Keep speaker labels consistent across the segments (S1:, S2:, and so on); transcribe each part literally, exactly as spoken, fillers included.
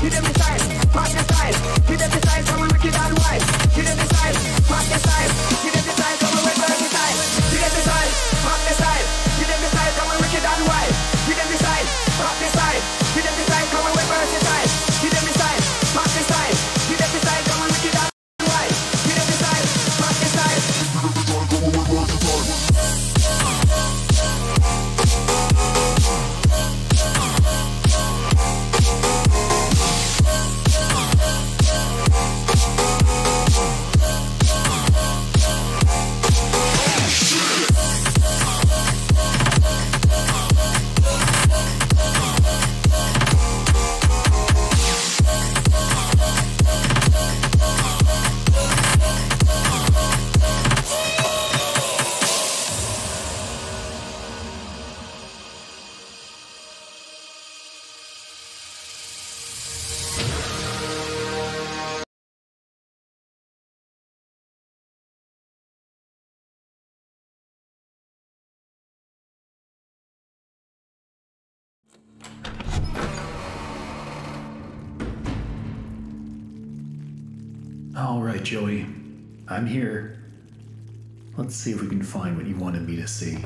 S1: Give them the style, pass the style. Give them the style, come on, wicked and wild. Give them the style, pass the style. Give them the style, come on, we're versatile. Give them the style, pass the style. Give them the style, come on, wicked and wild. Give them the style, pass the style. Give them the style, come on, we're versatile. Give them the style, pass the style. Give them the style, come on, wicked and wild. Give them the style, pass the style. Give them the style, come on, we're versatile.
S2: All right, Joey. I'm here. Let's see if we can find what you wanted me to see.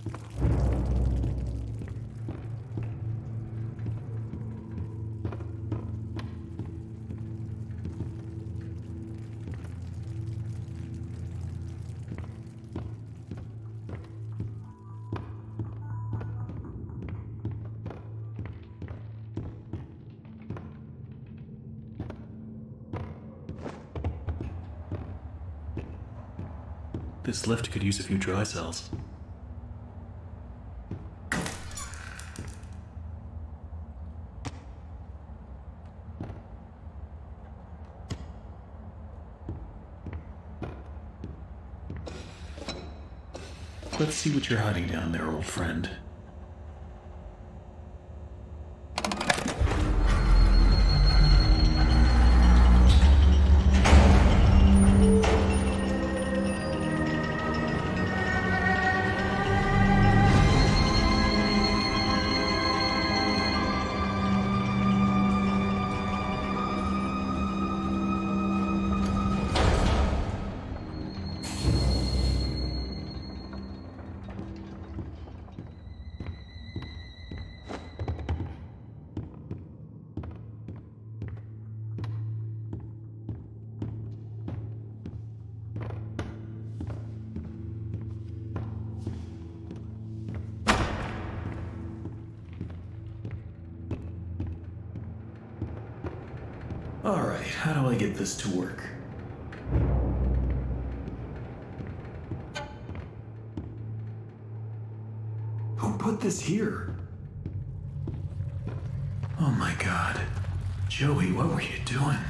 S2: This lift could use a few dry cells. Let's see what you're hiding down there, old friend. Alright, how do I get this to work? Who put this here? Oh my god. Joey, what were you doing?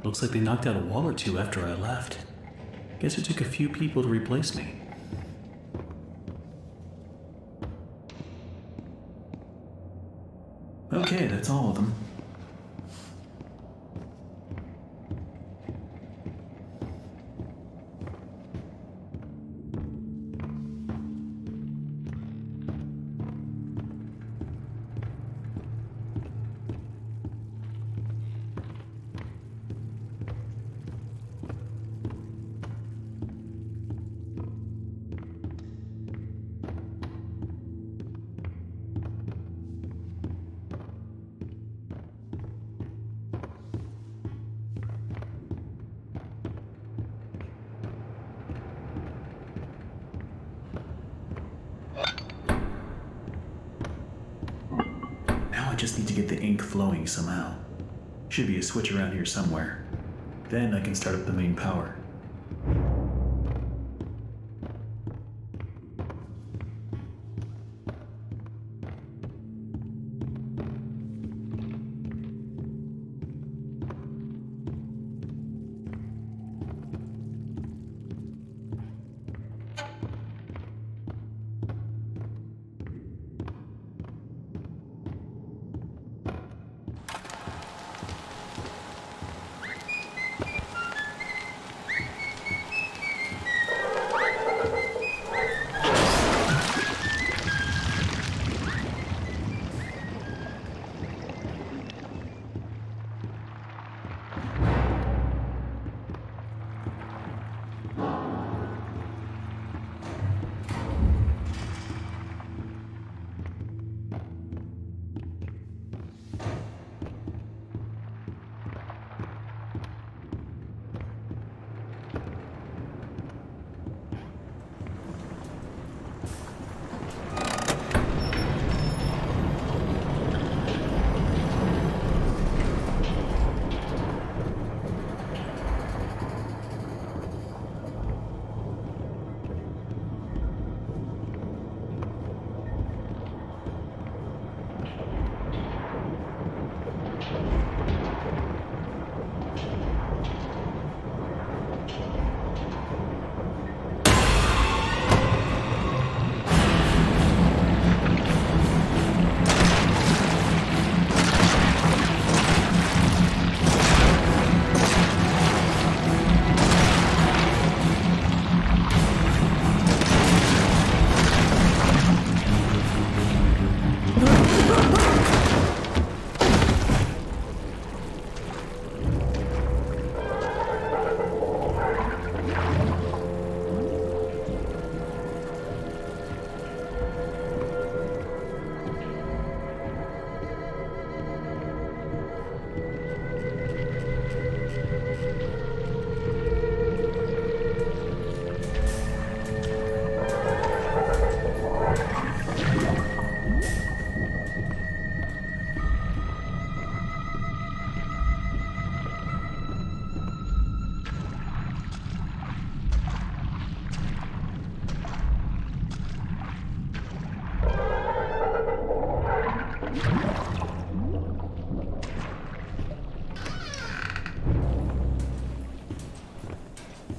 S2: Looks like they knocked out a wall or two after I left. Guess it took a few people to replace me. Okay, that's all of them. I just need to get the ink flowing somehow. Should be a switch around here somewhere. Then I can start up the main power.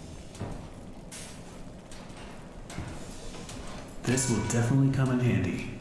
S2: This will definitely come in handy.